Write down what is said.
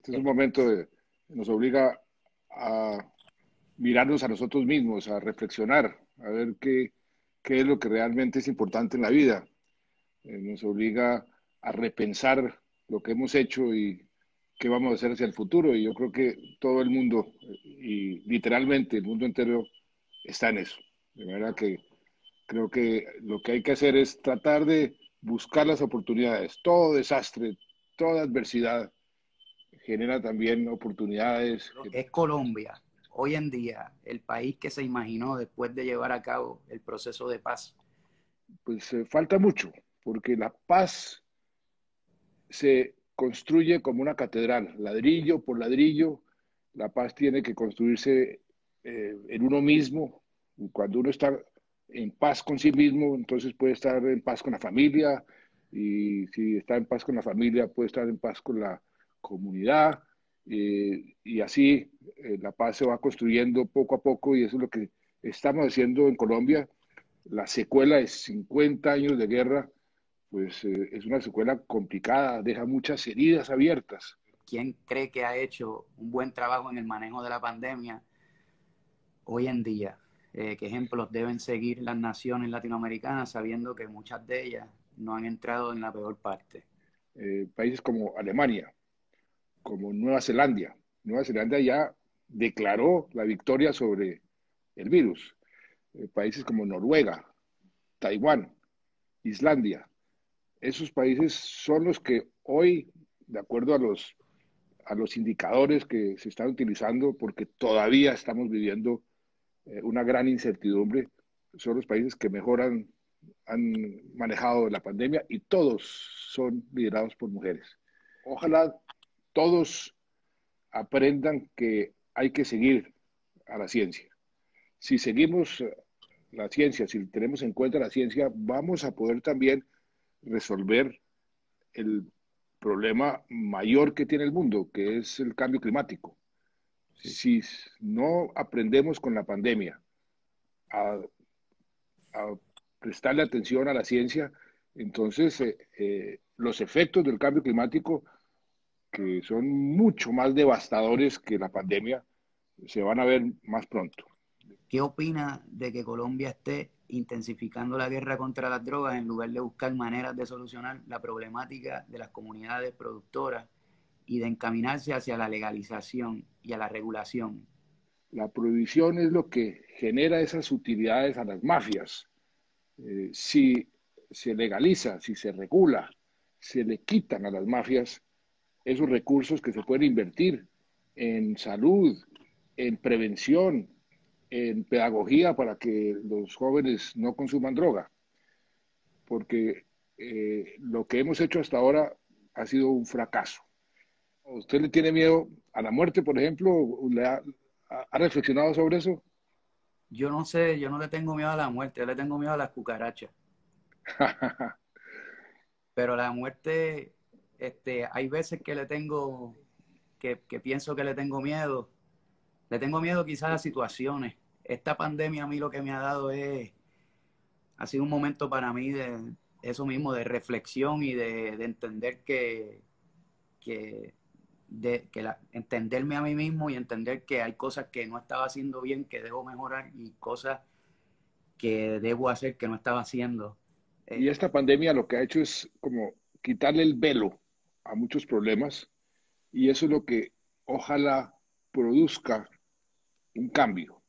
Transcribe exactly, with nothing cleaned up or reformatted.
Este es un momento de, nos obliga a mirarnos a nosotros mismos, a reflexionar, a ver qué, qué es lo que realmente es importante en la vida. Eh, nos obliga a repensar lo que hemos hecho y qué vamos a hacer hacia el futuro. Y yo creo que todo el mundo, y literalmente el mundo entero, está en eso. De manera que creo que lo que hay que hacer es tratar de buscar las oportunidades. Todo desastre, toda adversidad genera también oportunidades. Lo que es Colombia, hoy en día, el país que se imaginó después de llevar a cabo el proceso de paz. Pues eh, falta mucho, porque la paz se construye como una catedral, ladrillo por ladrillo. La paz tiene que construirse eh, en uno mismo. Cuando uno está en paz con sí mismo, entonces puede estar en paz con la familia, y si está en paz con la familia, puede estar en paz con la comunidad, eh, y así eh, la paz se va construyendo poco a poco, y eso es lo que estamos haciendo en Colombia. La secuela de cincuenta años de guerra, pues eh, es una secuela complicada, deja muchas heridas abiertas. ¿Quién cree que ha hecho un buen trabajo en el manejo de la pandemia hoy en día? Eh, ¿Qué ejemplos deben seguir las naciones latinoamericanas sabiendo que muchas de ellas no han entrado en la peor parte? Eh, países como Alemania, como Nueva Zelanda. Nueva Zelanda ya declaró la victoria sobre el virus. Eh, países como Noruega, Taiwán, Islandia. Esos países son los que hoy, de acuerdo a los, a los indicadores que se están utilizando, porque todavía estamos viviendo eh, una gran incertidumbre, son los países que mejor han, han manejado la pandemia, y todos son liderados por mujeres. Ojalá todos aprendan que hay que seguir a la ciencia. Si seguimos eh, la ciencia, si tenemos en cuenta la ciencia, vamos a poder también resolver el problema mayor que tiene el mundo, que es el cambio climático. Sí. Si no aprendemos con la pandemia a, a prestarle atención a la ciencia, entonces eh, eh, los efectos del cambio climático, que son mucho más devastadores que la pandemia, se van a ver más pronto. ¿Qué opina de que Colombia esté intensificando la guerra contra las drogas en lugar de buscar maneras de solucionar la problemática de las comunidades productoras y de encaminarse hacia la legalización y a la regulación? La prohibición es lo que genera esas utilidades a las mafias. Eh, si se legaliza, si se regula, se le quitan a las mafias esos recursos que se pueden invertir en salud, en prevención, en pedagogía para que los jóvenes no consuman droga, porque eh, lo que hemos hecho hasta ahora ha sido un fracaso. ¿Usted le tiene miedo a la muerte, por ejemplo? ¿Le ha, ha reflexionado sobre eso? Yo no sé, yo no le tengo miedo a la muerte, yo le tengo miedo a las cucarachas. Pero la muerte, este, hay veces que le tengo, que, que pienso que le tengo miedo. Le tengo miedo quizás a situaciones. Esta pandemia a mí lo que me ha dado es, ha sido un momento para mí de eso mismo, de reflexión y de, de entender que, que, de, que la, entenderme a mí mismo y entender que hay cosas que no estaba haciendo bien, que debo mejorar y cosas que debo hacer que no estaba haciendo. Y Eh, esta pandemia lo que ha hecho es como quitarle el velo a muchos problemas, y eso es lo que ojalá produzca un cambio.